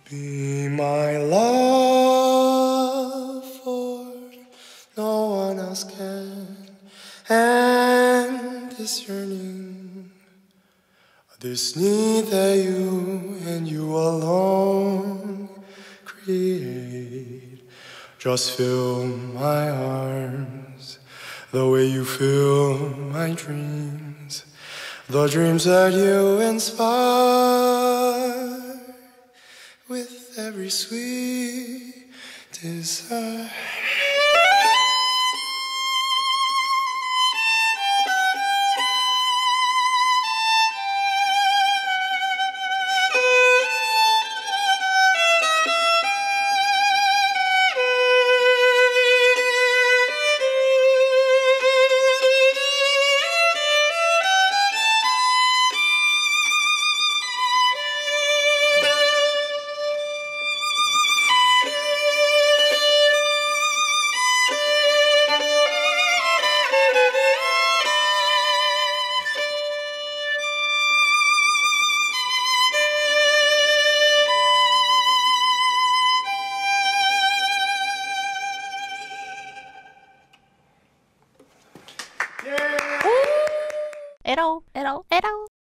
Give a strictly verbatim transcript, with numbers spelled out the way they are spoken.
Be my love, for no one else can. And this yearning, this need that you and you alone create, just fill my arms the way you fill my dreams, the dreams that you inspire with every sweet desire. 에러, 에러, 에러.